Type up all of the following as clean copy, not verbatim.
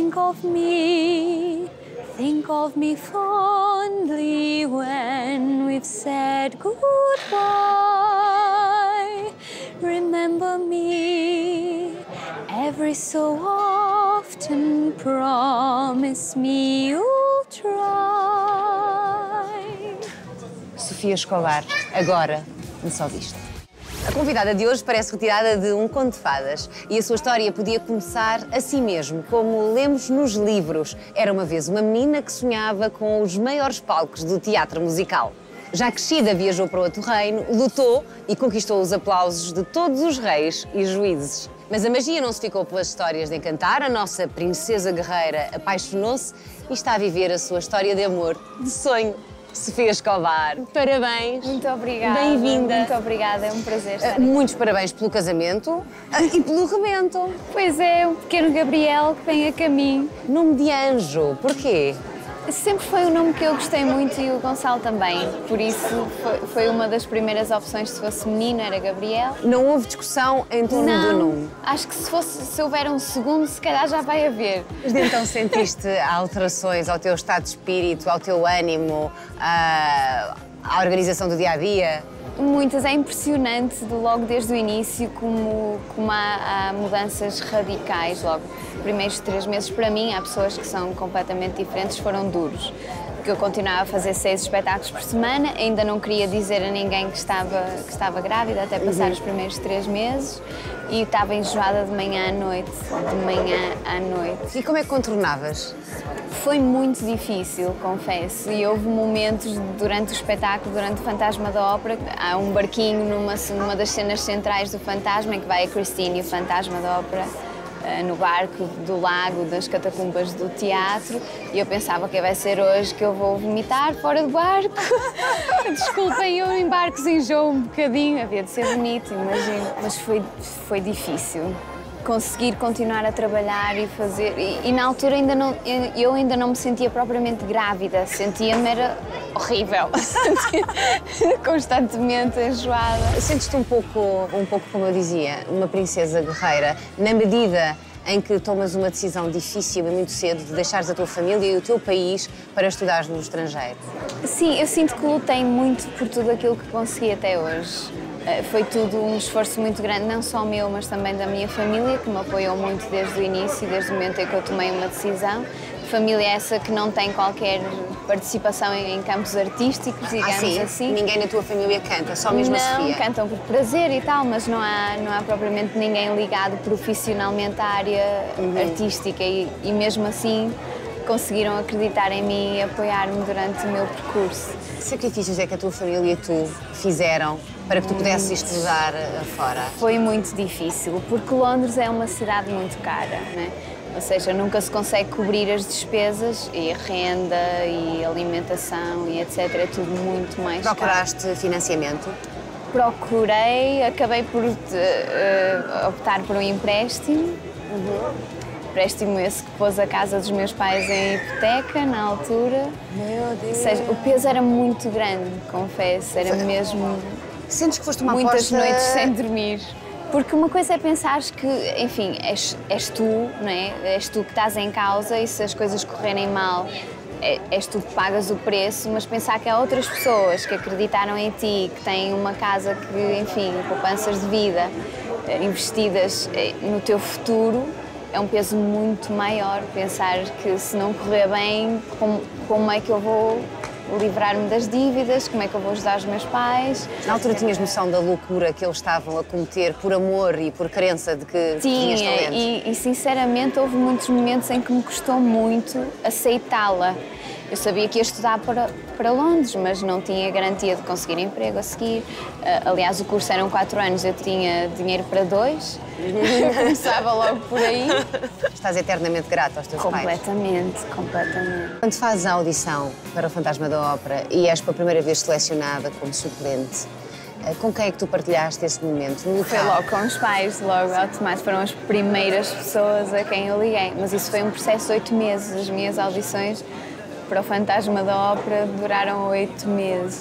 Think of me fondly when we've said goodbye. Remember me every so often. Promise me you'll try. Sofia Escobar, agora, no Só Visto. A convidada de hoje parece retirada de um conto de fadas e a sua história podia começar assim mesmo, como lemos nos livros. Era uma vez uma menina que sonhava com os maiores palcos do teatro musical. Já crescida, viajou para outro reino, lutou e conquistou os aplausos de todos os reis e juízes. Mas a magia não se ficou pelas histórias de encantar. A nossa princesa guerreira apaixonou-se e está a viver a sua história de amor, de sonho. Sofia Escobar, parabéns. Muito obrigada. Bem-vinda. Muito obrigada, é um prazer estar aqui. Muitos parabéns pelo casamento e pelo rebento. Pois é, o pequeno Gabriel que vem a caminho. Nome de anjo, porquê? Sempre foi um nome que eu gostei muito e o Gonçalo também. Por isso foi uma das primeiras opções. Se fosse menino era Gabriel. Não houve discussão em torno do nome? Acho que se houver um segundo, se calhar já vai haver. Mas então sentiste alterações ao teu estado de espírito, ao teu ânimo, à organização do dia-a-dia? Muitas, é impressionante logo desde o início como há mudanças radicais logo. Os primeiros 3 meses para mim, há pessoas que são completamente diferentes, foram duros. Porque eu continuava a fazer 6 espetáculos por semana, ainda não queria dizer a ninguém que estava grávida até passar os primeiros 3 meses e estava enjoada de manhã à noite, E como é que contornavas? Foi muito difícil, confesso, e houve momentos durante o espetáculo, durante o Fantasma da Ópera, há um barquinho numa das cenas centrais do Fantasma, em que vai a Christine e o Fantasma da Ópera no barco do lago, das catacumbas do teatro, e eu pensava que vai ser hoje que eu vou vomitar fora do barco. Desculpem, eu em barcos enjoo um bocadinho, havia de ser bonito, imagino, mas foi difícil. Conseguir continuar a trabalhar e fazer... E na altura eu ainda não me sentia propriamente grávida, sentia-me era horrível, constantemente enjoada. Sentes-te um pouco, como eu dizia, uma princesa guerreira, na medida em que tomas uma decisão difícil e muito cedo de deixares a tua família e o teu país para estudares no estrangeiro? Sim, eu sinto que lutei muito por tudo aquilo que consegui até hoje. Foi tudo um esforço muito grande, não só meu, mas também da minha família, que me apoiou muito desde o início, desde o momento em que eu tomei uma decisão. Família essa que não tem qualquer participação em campos artísticos, digamos assim. Ninguém na tua família canta, só mesmo a Sofia? Não, cantam por prazer e tal, mas não há propriamente ninguém ligado profissionalmente à área artística e mesmo assim conseguiram acreditar em mim e apoiar-me durante o meu percurso. Que sacrifícios é que a tua família e tu fizeram para que tu pudesses estudar fora? Foi muito difícil, porque Londres é uma cidade muito cara, né? Ou seja, nunca se consegue cobrir as despesas e a renda e alimentação e etc. É tudo muito mais caro. Procuraste financiamento? Procurei, acabei por optar por um empréstimo. Empréstimo esse que pôs a casa dos meus pais em hipoteca na altura. Meu Deus! Ou seja, o peso era muito grande, confesso, era mesmo... Sentes que foste uma muitas aposta... noites sem dormir. Porque uma coisa é pensares que, enfim, és tu, não é? És tu que estás em causa e se as coisas correrem mal, és tu que pagas o preço, mas pensar que há outras pessoas que acreditaram em ti, que têm uma casa que, enfim, poupanças de vida investidas no teu futuro, é um peso muito maior. Pensar que se não correr bem, como é que eu vou livrar-me das dívidas, como é que eu vou ajudar os meus pais. Na altura tinhas noção da loucura que eles estavam a cometer por amor e por crença de que tinhas talento? Tinha, e sinceramente houve muitos momentos em que me custou muito aceitá-la. Eu sabia que ia estudar para Londres, mas não tinha garantia de conseguir emprego a seguir. Aliás, o curso eram 4 anos, eu tinha dinheiro para 2. Começava logo por aí. Estás eternamente grata aos teus pais? Completamente. Quando fazes a audição para o Fantasma da Ópera e és pela primeira vez selecionada como suplente, com quem é que tu partilhaste esse momento? Foi logo com os pais, logo automático. Foram as primeiras pessoas a quem eu liguei. Mas isso foi um processo de 8 meses. As minhas audições para o Fantasma da Ópera duraram 8 meses.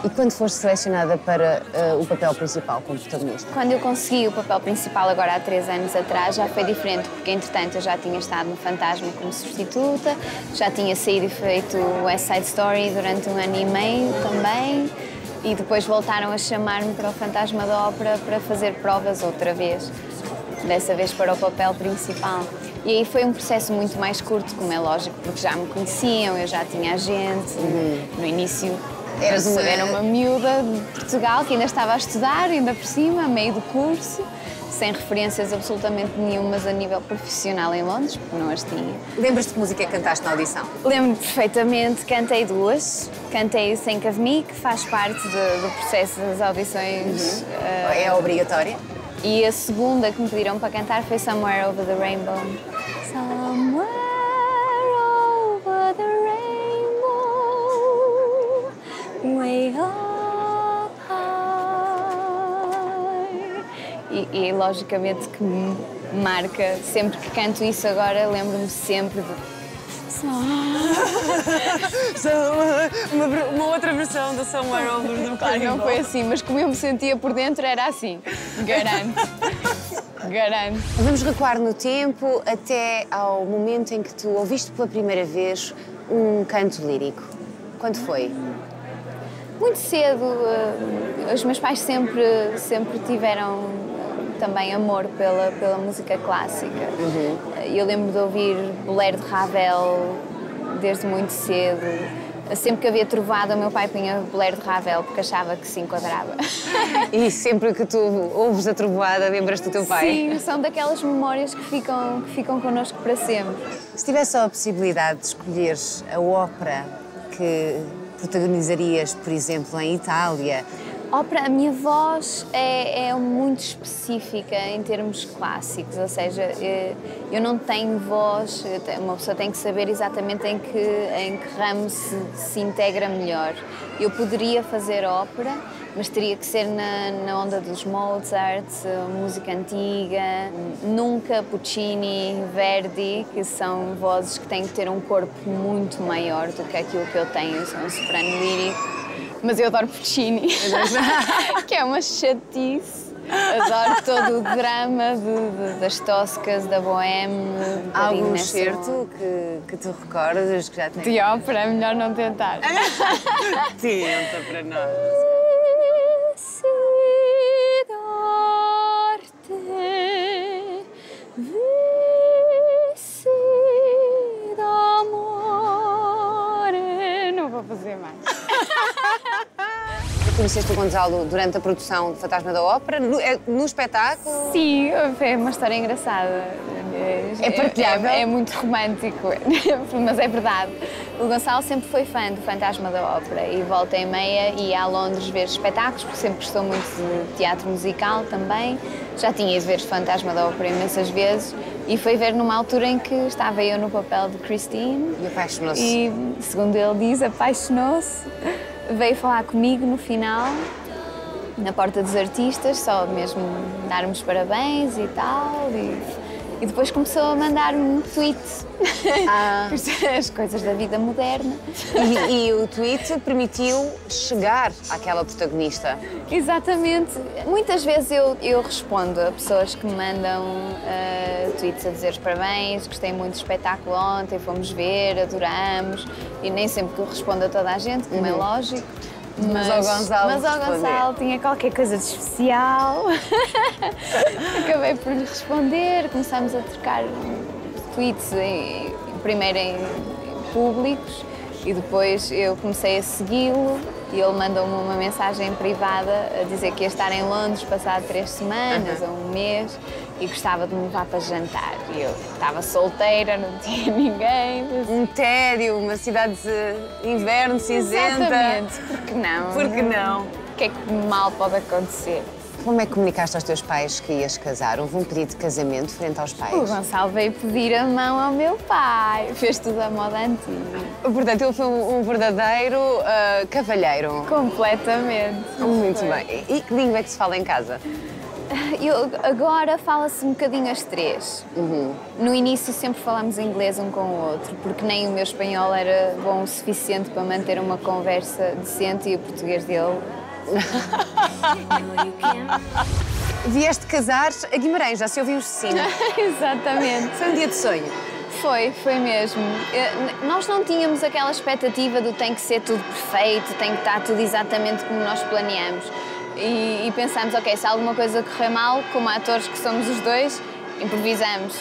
E quando foste selecionada para o papel principal como protagonista? Quando eu consegui o papel principal, agora há 3 anos atrás, já foi diferente, porque entretanto eu já tinha estado no Fantasma como substituta, já tinha saído e feito o West Side Story durante 1 ano e meio também, e depois voltaram a chamar-me para o Fantasma da Ópera para fazer provas outra vez, dessa vez para o papel principal. E aí foi um processo muito mais curto, como é lógico, porque já me conheciam, eu já tinha agente, no início. Era uma miúda de Portugal que ainda estava a estudar, ainda por cima, a meio do curso, sem referências absolutamente nenhumas a nível profissional em Londres, porque não as tinha. Lembras-te que música cantaste na audição? Lembro-me perfeitamente, cantei 2. Cantei o Think of Me, que faz parte do processo das audições. É obrigatória? E a segunda que me pediram para cantar foi Somewhere Over the Rainbow. Somewhere over the rainbow, way up high. E logicamente que me marca, sempre que canto isso agora, lembro-me sempre de... uma outra versão do Somewhere Over the Rainbow. Claro, não foi assim, mas como eu me sentia por dentro era assim, garanto. Garanto. Vamos recuar no tempo até ao momento em que tu ouviste pela primeira vez um canto lírico. Quando foi? Muito cedo. Os meus pais sempre tiveram também amor pela música clássica. Eu lembro de ouvir Bolero de Ravel desde muito cedo. Sempre que havia trovada, o meu pai punha Bolero de Ravel porque achava que se enquadrava. E sempre que tu ouves a trovoada, lembras-te do teu pai? Sim, são daquelas memórias que ficam connosco para sempre. Se tivesse a possibilidade de escolher a ópera que protagonizarias, por exemplo, em Itália... Ópera, a minha voz é muito específica em termos clássicos, ou seja, eu não tenho voz, uma pessoa tem que saber exatamente em que ramo se integra melhor. Eu poderia fazer ópera, mas teria que ser na onda dos Mozart, música antiga, nunca Puccini, Verdi, que são vozes que têm que ter um corpo muito maior do que aquilo que eu tenho, eu sou um soprano lírico. Mas eu adoro Puccini, que é uma chatice. Adoro todo o drama das Toscas, da Bohème. Há algum excerto que tu recordas que já tens? De ópera, é melhor não tentar. Tenta para nós. Não vou fazer mais. Conheceste o Gonçalo durante a produção do Fantasma da Ópera, no espetáculo? Sim, é uma história engraçada. É partilhável? É muito romântico, mas é verdade. O Gonçalo sempre foi fã do Fantasma da Ópera e volta e meia ia a Londres ver espetáculos, porque sempre gostou muito de teatro musical também. Já tinha ido ver o Fantasma da Ópera imensas vezes e foi ver numa altura em que estava eu no papel de Christine. E apaixonou-se. E, segundo ele diz, apaixonou-se. Veio falar comigo no final, na Porta dos Artistas, só mesmo dar-me os parabéns e tal. E depois começou a mandar-me um tweet. As coisas da vida moderna. E o tweet permitiu chegar àquela protagonista. Exatamente. Muitas vezes eu respondo a pessoas que me mandam tweets a dizer os parabéns, gostei muito do espetáculo ontem, fomos ver, adoramos. E nem sempre que eu respondo a toda a gente, como é lógico. Mas ao Gonçalo tinha qualquer coisa de especial. Acabei por lhe responder, começámos a trocar tweets, primeiro em públicos e depois eu comecei a segui-lo e ele mandou-me uma mensagem privada a dizer que ia estar em Londres passado 3 semanas ou um mês e gostava de me levar para jantar. E eu estava solteira, não tinha ninguém. Um tédio, uma cidade de inverno cinzenta. Exatamente, porque não? Porque não? O que é que mal pode acontecer? Como é que comunicaste aos teus pais que ias casar? Houve um pedido de casamento frente aos pais? O Gonçalo veio pedir a mão ao meu pai. Fez tudo à moda antiga. Portanto, ele foi um verdadeiro cavalheiro. Completamente. Muito bem. E que língua é que se fala em casa? Agora fala-se um bocadinho as três. No início sempre falámos inglês um com o outro, porque nem o meu espanhol era bom o suficiente para manter uma conversa decente e o português dele. Vieste casar a Guimarães, já se ouviu o sino. Exatamente. Foi um dia de sonho. Foi mesmo. Nós não tínhamos aquela expectativa do tem que ser tudo perfeito, tem que estar tudo exatamente como nós planeamos. E pensámos, ok, se alguma coisa correr mal, como atores que somos os dois, improvisamos.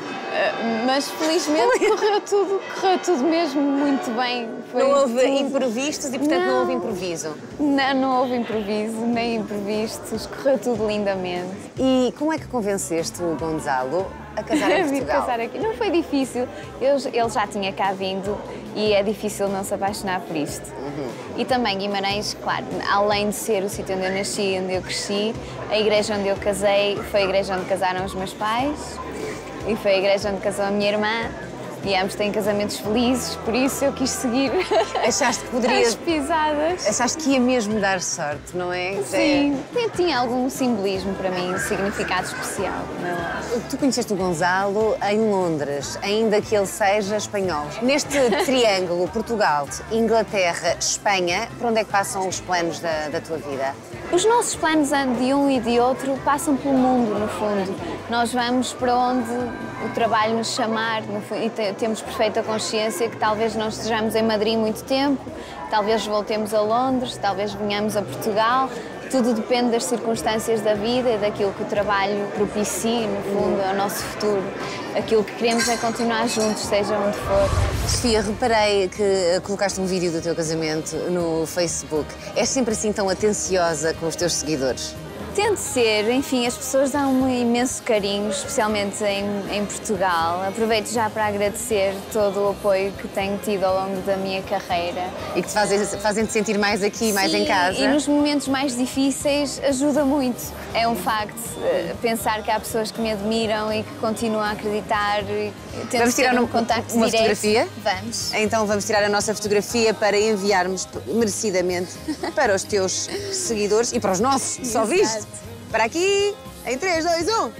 Mas felizmente correu tudo mesmo muito bem. Não houve imprevistos e, portanto, não houve improviso? Não houve improviso, nem imprevistos, correu tudo lindamente. E como é que convenceste o Gonzalo a casar em Portugal? Casar aqui. Não foi difícil, ele já tinha cá vindo e é difícil não se apaixonar por isto. E também Guimarães, claro, além de ser o sítio onde eu nasci e onde eu cresci, a igreja onde eu casei foi a igreja onde casaram os meus pais e foi a igreja onde casou a minha irmã. E ambos têm casamentos felizes, por isso eu quis seguir Achaste que poderia... as pisadas. Achaste que ia mesmo dar sorte, não é? Sim, tinha algum simbolismo para mim, um significado especial. Não? Tu conheceste o Gonzalo em Londres, ainda que ele seja espanhol. Neste triângulo, Portugal, Inglaterra, Espanha, por onde é que passam os planos da tua vida? Os nossos planos de um e de outro passam pelo mundo, no fundo. Nós vamos para onde o trabalho nos chamar, no fundo, e temos perfeita consciência que talvez não estejamos em Madrid muito tempo, talvez voltemos a Londres, talvez venhamos a Portugal. Tudo depende das circunstâncias da vida e daquilo que o trabalho propicia, no fundo, ao nosso futuro. Aquilo que queremos é continuar juntos, seja onde for. Sofia, reparei que colocaste um vídeo do teu casamento no Facebook. És sempre assim tão atenciosa com os teus seguidores? Tento ser, enfim, as pessoas dão um imenso carinho, especialmente em Portugal. Aproveito já para agradecer todo o apoio que tenho tido ao longo da minha carreira. E que te fazem-te sentir mais aqui, mais em casa? E nos momentos mais difíceis ajuda muito. É um facto pensar que há pessoas que me admiram e que continuam a acreditar. Vamos tirar um contacto uma direto. fotografia? Vamos. Então vamos tirar a nossa fotografia para enviarmos merecidamente para os teus seguidores e para os nossos, só viste? Para aqui, em 3, 2, 1.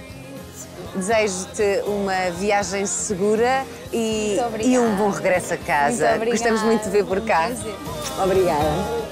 Desejo-te uma viagem segura e um bom regresso a casa. Muito obrigada. Gostamos muito de ver por cá. Um prazer. Obrigada.